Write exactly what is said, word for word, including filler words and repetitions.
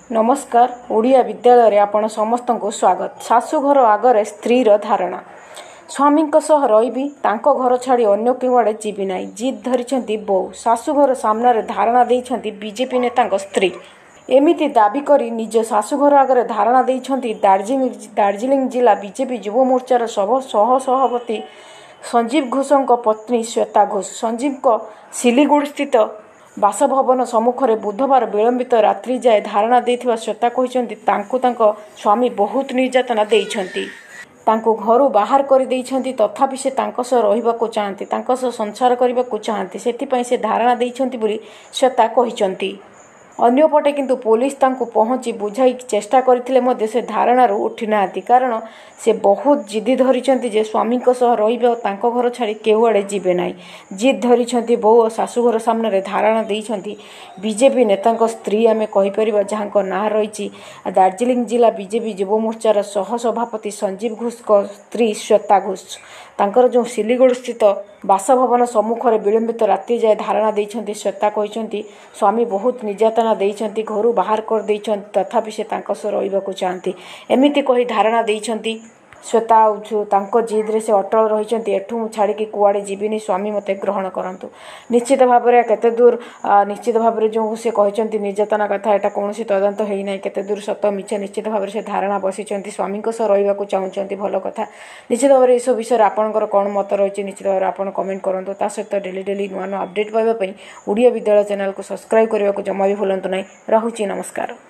नमस्कार ओडिया विद्यालय आपण समस्त को स्वागत। शाशुघर आगे स्त्रीर धारणा स्वामी रही घर छाड़ी अन्य कौड़े जीवी ना जिद धरी बो शाशुघर सामने धारणा देती बीजेपी नेता स्त्री एमिति दाबी करी निज शाशुघर आगे धारणा देती दार्जिलिंग दार्जिलिंग जिला बीजेपी युव मोर्चार सह सभापति संजीव घोषों पत्नी श्वेता घोष। संजीव सिलीगुड़ी स्थित बासभवन सम्मुखें बुधवार विलंबित रात्रि जाए धारणा देथिबा श्वेता कहते स्वामी बहुत निर्यातना देइछंती तांको घरु बाहर कर देइछंती तथापि से तांको सह रहिबाकु चाहंती तांको सह संसार करबाकु चाहंती सेथिपई से धारणा देइछंती बोली श्वेता कहिछंती। अन्यपटे किंतु पुलिस तांको पहुंची बुझाई चेष्टा करथिले मध्य से धारणारू उठी नांती कारण से बहुत जिद्दी धरिछंती जे स्वामी सह रहिबा तांको घर छाड़ी केउआड़े जीवे नाई। जिद धरिछंती बो और शाशुघर सामने धारणा देइछंती बीजेपी नेता स्त्री आमे कहि परिबा जहांको ना रहिछि दार्जिलिंग जिला बीजेपी युव मोर्चार सह सभापति संजीव घोष को स्त्री श्वेता घोष। तांकर जो सिलीगुड़ी स्थित बासभवन सम्मुखें विलंबित रात्रि जाए धारणा देइछंती श्वेता कहते स्वामी बहुत निर्यातना देइछंती घरु बाहर कर देइछंती तथापि से तांको सह रहिबाकु चाहंती एमिति कहि धारणा देइछंती श्वेता तांको जिद रे से अटल रहिछंती एठू छाड़ी कुआड़े जीविनी स्वामी मते ग्रहण करंतु। निश्चित भाव में केते दूर निश्चित भाव में जो से कहते निर्यातना कथा एटा कौनसी तदंत है ना केते दूर सत मिछ निश्चित भाव में से धारणा बसिचंती स्वामी सह रहिबाकु चाहूचंती भल कथा। निश्चित भाव में इस विषय आपंकर कौन मत रही निश्चित भाव में आप कमेंट करूँ। ता सहित डेली डेली नुआ नुआ अपडेट पाइबा पई ओडिया विद्यालय चैनल को सब्सक्राइब करने को जमा भी भूलंतु नहीं। रहुची नमस्कार।